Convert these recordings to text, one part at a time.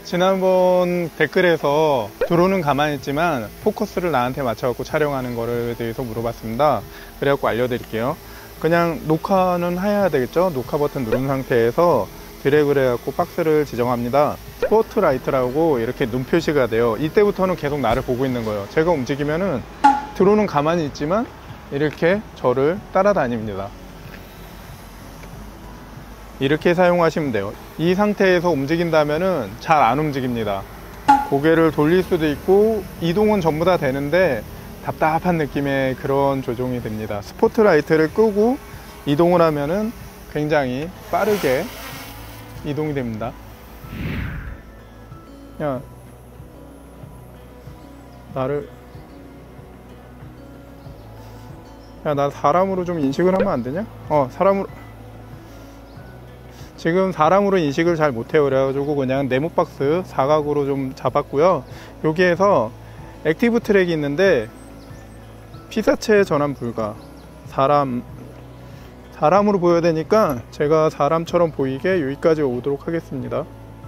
지난번 댓글에서 드론은 가만히 있지만 포커스를 나한테 맞춰갖고 촬영하는 거에 대해서 물어봤습니다. 그래갖고 알려드릴게요. 그냥 녹화는 해야 되겠죠. 녹화 버튼 누른 상태에서 드래그를 해갖고 박스를 지정합니다. 스포트라이트라고 이렇게 눈 표시가 돼요. 이때부터는 계속 나를 보고 있는 거예요. 제가 움직이면은 드론은 가만히 있지만 이렇게 저를 따라다닙니다. 이렇게 사용하시면 돼요. 이 상태에서 움직인다면은 잘 안 움직입니다. 고개를 돌릴 수도 있고 이동은 전부 다 되는데 답답한 느낌의 그런 조종이 됩니다. 스포트라이트를 끄고 이동을 하면은 굉장히 빠르게 이동이 됩니다. 야, 나 사람으로 좀 인식을 하면 안 되냐? 지금 사람으로 인식을 잘 못해요. 그래가지고 그냥 네모박스 사각으로 좀 잡았고요. 여기에서 액티브 트랙이 있는데 피사체 전환 불가. 사람으로 보여야 되니까 제가 사람처럼 보이게 여기까지 오도록 하겠습니다.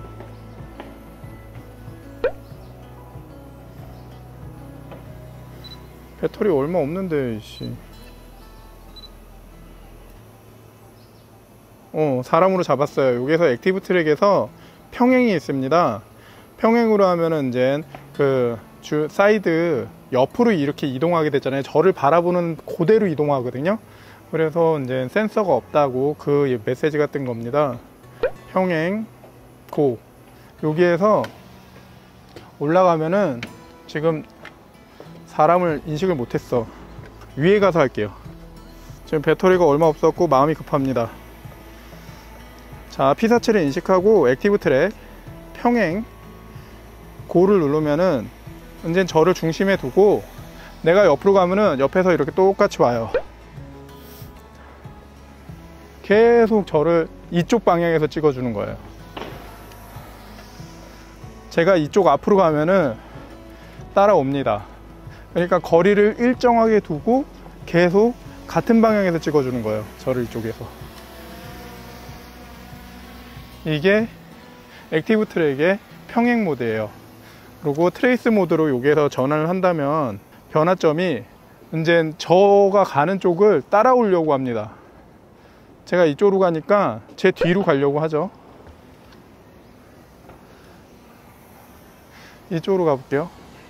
배터리 얼마 없는데 씨. 사람으로 잡았어요. 여기서 액티브 트랙에서 평행이 있습니다. 평행으로 하면은 이제 사이드 옆으로 이렇게 이동하게 됐잖아요. 저를 바라보는 그대로 이동하거든요. 그래서 이제 센서가 없다고 그 메시지가 뜬 겁니다. 평행 고. 여기에서 올라가면은 지금 사람을 인식을 못했어. 위에 가서 할게요. 지금 배터리가 얼마 없었고 마음이 급합니다. 자, 피사체를 인식하고 액티브 트랙 평행 고를 누르면은 이제 저를 중심에 두고 내가 옆으로 가면은 옆에서 이렇게 똑같이 와요. 계속 저를 이쪽 방향에서 찍어주는 거예요. 제가 이쪽 앞으로 가면은 따라옵니다. 그러니까 거리를 일정하게 두고 계속 같은 방향에서 찍어주는 거예요. 저를 이쪽에서. 이게 액티브 트랙의 평행 모드예요. 그리고 트레이스 모드로 여기에서 전환을 한다면 변화점이 이제 저가 가는 쪽을 따라오려고 합니다. 제가 이쪽으로 가니까 제 뒤로 가려고 하죠. 이쪽으로 가볼게요.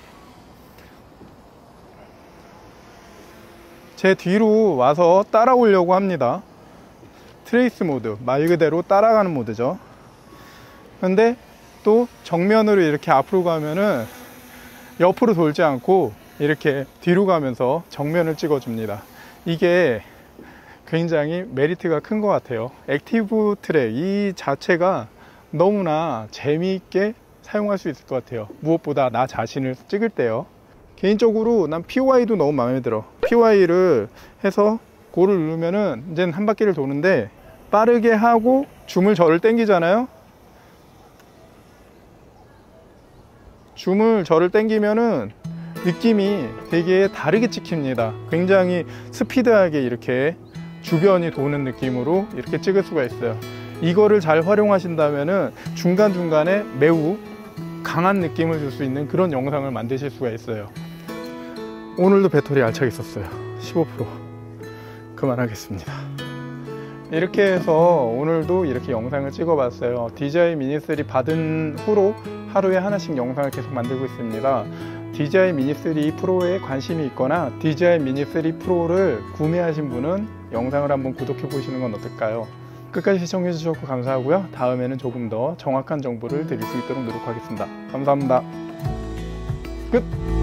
제 뒤로 와서 따라오려고 합니다. 트레이스 모드, 말 그대로 따라가는 모드죠. 근데 또 정면으로 이렇게 앞으로 가면은 옆으로 돌지 않고 이렇게 뒤로 가면서 정면을 찍어줍니다. 이게 굉장히 메리트가 큰 것 같아요. 액티브 트랙 이 자체가 너무나 재미있게 사용할 수 있을 것 같아요. 무엇보다 나 자신을 찍을 때요. 개인적으로 난 POI도 너무 마음에 들어. POI를 해서 고를 누르면은 이제 한 바퀴를 도는데 빠르게 하고 줌을 저를 당기잖아요. 줌을 저를 당기면은 느낌이 되게 다르게 찍힙니다. 굉장히 스피드하게 이렇게 주변이 도는 느낌으로 이렇게 찍을 수가 있어요. 이거를 잘 활용하신다면은 중간중간에 매우 강한 느낌을 줄 수 있는 그런 영상을 만드실 수가 있어요. 오늘도 배터리 알차게 썼어요. 15%. 그만하겠습니다. 이렇게 해서 오늘도 이렇게 영상을 찍어 봤어요. DJI 미니3 받은 후로 하루에 하나씩 영상을 계속 만들고 있습니다. DJI 미니3 프로에 관심이 있거나 DJI 미니3 프로를 구매하신 분은 영상을 한번 구독해 보시는 건 어떨까요? 끝까지 시청해 주셔서 감사하고요. 다음에는 조금 더 정확한 정보를 드릴 수 있도록 노력하겠습니다. 감사합니다. 끝!